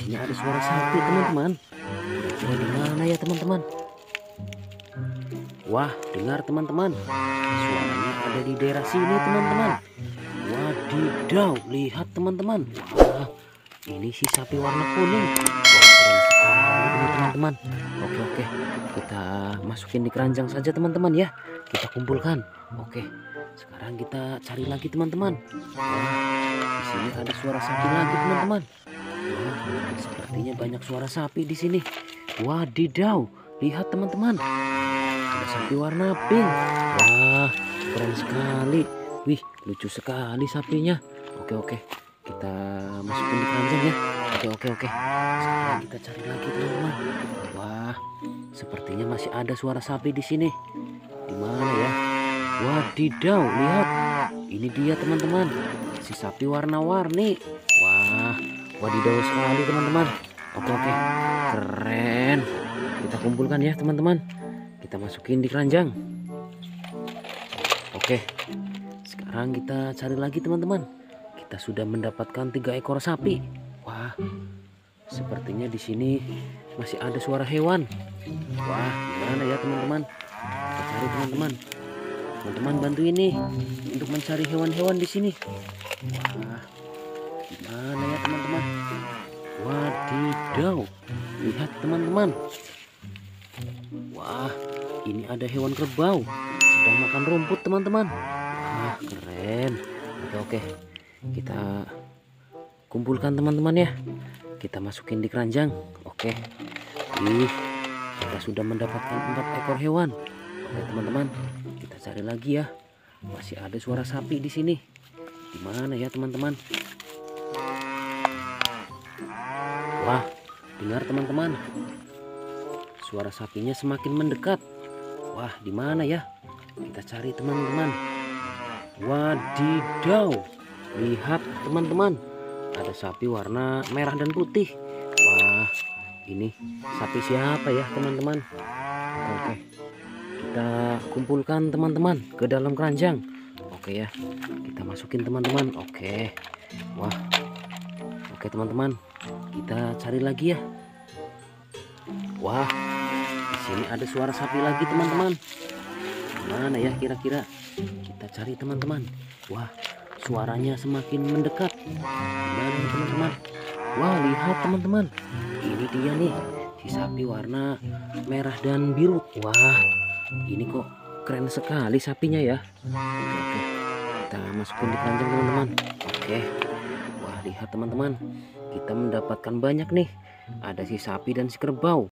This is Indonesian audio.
sini ada suara sapi, teman-teman. Kira-kira di mana ya, teman-teman? Wah, dengar teman-teman. Suaranya ada di daerah sini, teman-teman. Wadidaw, lihat teman-teman. Wah, ini si sapi warna kuning. Wah, keren sekali ini, teman-teman. Oke, kita masukin di keranjang saja, teman-teman ya. Kita kumpulkan. Oke, sekarang kita cari lagi, teman-teman. Wah, di sini ada suara sapi lagi, teman-teman. Wah, sepertinya banyak suara sapi di sini. Wadidaw, lihat teman-teman. Ada sapi warna pink. Wah, keren sekali. Wih, lucu sekali sapinya. Oke, kita masukin di keranjang ya. Oke. Sekarang kita cari lagi, teman-teman. Wah, sepertinya masih ada suara sapi di sini. Di mana ya? Wadidaw, lihat. Ini dia, teman-teman. Si sapi warna-warni. Wah, wadidaw sekali, teman-teman. Oke. Keren. Kita kumpulkan ya, teman-teman. Kita masukin di keranjang. Oke. Sekarang kita cari lagi, teman-teman. Kita sudah mendapatkan 3 ekor sapi. Wah, sepertinya di sini masih ada suara hewan. Wah, gimana ya, teman-teman? Kita cari, teman-teman. Teman-teman bantu ini untuk mencari hewan-hewan di sini. Wah, gimana ya, teman-teman? Wadidaw, lihat teman-teman. Wah, ini ada hewan kerbau sedang makan rumput, teman-teman. Wah, keren. Oke, kita kumpulkan, teman-teman ya. Kita masukin di keranjang. Oke. Kita sudah mendapatkan 4 ekor hewan. Oke, teman-teman, kita cari lagi ya. Masih ada suara sapi di sini. Di mana ya, teman-teman? Wah, dengar teman-teman. Suara sapinya semakin mendekat. Wah, di mana ya? Kita cari, teman-teman. Wadidaw. Lihat, teman-teman. Ada sapi warna merah dan putih. Wah, ini sapi siapa ya, teman-teman? Oke. Kita kumpulkan, teman-teman, ke dalam keranjang. Oke ya. Kita masukin, teman-teman. Oke. Wah. Oke, teman-teman. Kita cari lagi ya. Wah, di sini ada suara sapi lagi, teman-teman. Mana ya kira-kira? Kita cari, teman-teman. Wah, suaranya semakin mendekat. Mana ya, teman-teman? Wah, lihat, teman-teman. Ini dia nih, si sapi warna merah dan biru. Wah, ini kok keren sekali sapinya ya. Oke. Kita masukin di keranjang, teman-teman. Oke. Wah, lihat, teman-teman. Kita mendapatkan banyak nih. Ada si sapi dan si kerbau.